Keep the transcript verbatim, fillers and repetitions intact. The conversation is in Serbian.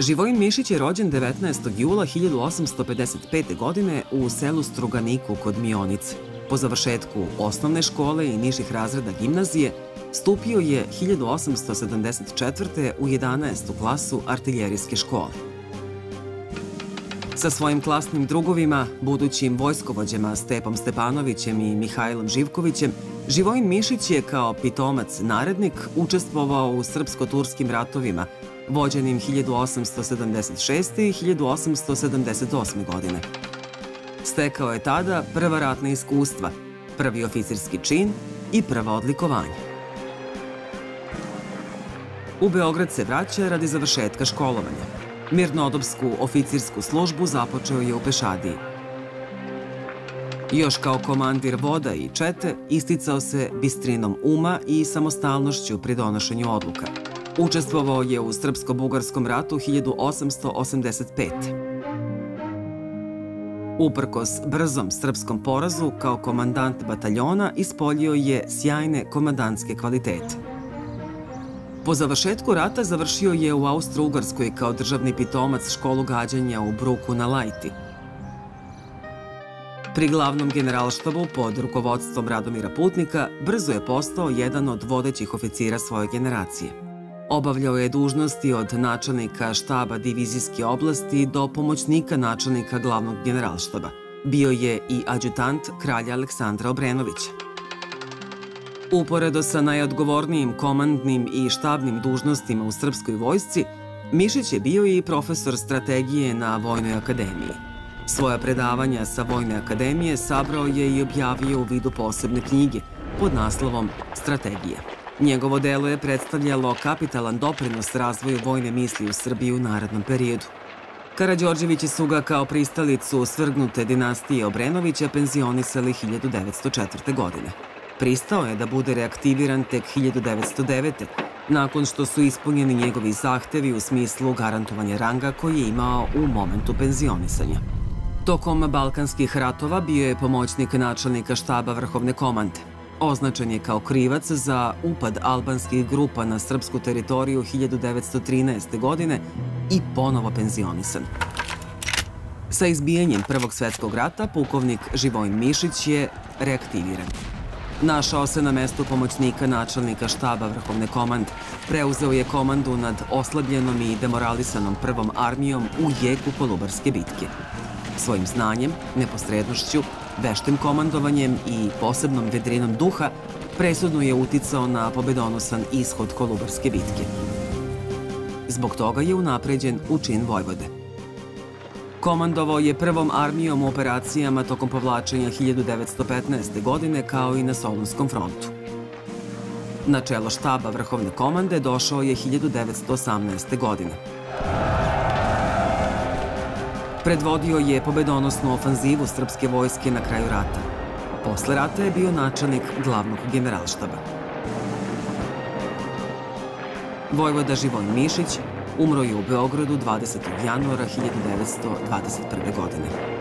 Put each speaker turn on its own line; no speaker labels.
Živojin Mišić je rođen devetnaestog jula hiljadu osamsto pedeset pete. godine u selu Struganiku kod Mionice. Po završetku osnovne škole i nižih razreda gimnazije stupio je hiljadu osamsto sedamdeset četvrte. u jedanaestu klasu artiljerijske škole. Sa svojim klasnim drugovima, budućim vojskovođama Stepom Stepanovićem i Mihajlom Živkovićem, Živojin Mišić je kao pitomac narednik učestvovao u srpsko-turskim ratovima, vođenim hiljadu osamsto sedamdeset šeste. i hiljadu osamsto sedamdeset osme. godine. Stekao je tada prva ratna iskustva, prvi oficirski čin i prva odlikovanja. U Beograd se vraća radi završetka školovanja. Mirnodopsku oficirsku službu započeo je u Pešadiji. Još kao komandir voda i čete isticao se bistrinom uma i samostalnošću pri donošenju odluka. Učestvovao je u Srpsko-bugarskom ratu hiljadu osamsto osamdeset pete. Uprkos brzom srpskom porazu, kao komandant bataljona ispoljio je sjajne komandantske kvalitete. Po završetku rata završio je u Austro-Ugarskoj kao državni pitomac školu gađanja u Bruku na Lajti. Pri glavnom generalštabu pod rukovodstvom Radomira Putnika brzo je postao jedan od vodećih oficira svoje generacije. Obavljao je dužnosti od načelnika štaba divizijske oblasti do pomoćnika načelnika glavnog generalštaba. Bio je i adjutant kralja Aleksandra Obrenovića. Uporedo sa najodgovornijim komandnim i štabnim dužnostima u srpskoj vojsci, Mišić je bio i profesor strategije na Vojnoj akademiji. Svoja predavanja sa Vojne akademije sabrao je i objavio u vidu posebne knjige pod naslovom Strategija. Njegovo delo je predstavljalo kapitalan doprinos razvoju vojne misli u Srbiji u narednom periodu. Karađorđevići su ga kao pristalicu svrgnute dinastije Obrenovića penzionisali hiljadu devetsto četvrte. godine. Pristao je da bude reaktiviran tek hiljadu devetsto devete. nakon što su ispunjeni njegovi zahtevi u smislu garantovanja ranga koji je imao u momentu penzionisanja. Tokom Balkanskih ratova bio je pomoćnik načelnika štaba Vrhovne komande. Označen je kao krivac za upad albanskih grupa na srpsku teritoriju hiljadu devetsto trinaeste. godine i ponovo penzionisan. Sa izbijanjem Prvog svetskog rata pukovnik Živojin Mišić je reaktiviran. Našao se na mestu pomoćnika načelnika štaba Vrhovne komande. Preuzeo je komandu nad oslabljenom i demoralisanom Prvom armijom u jeku Kolubarske bitke. Svojim znanjem, neposrednošću, veštim komandovanjem i posebnom vedrinom duha presudno je uticao na pobedonosan ishod Kolubarske bitke. Zbog toga je unapređen u čin vojvode. Komandovao je Prvom armijom u operacijama tokom povlačenja hiljadu devetsto petnaeste. godine kao i na Solunskom frontu. Na čelo štaba Vrhovne komande došao je hiljadu devetsto osamnaeste. godine. Predvodio je pobedonosnu ofanzivu srpske vojske na kraju rata. Posle rata je bio načelnik glavnog generalštaba. Vojvoda Živojin Mišić umro je u Beogradu dvadesetog januara hiljadu devetsto dvadeset prve. godine.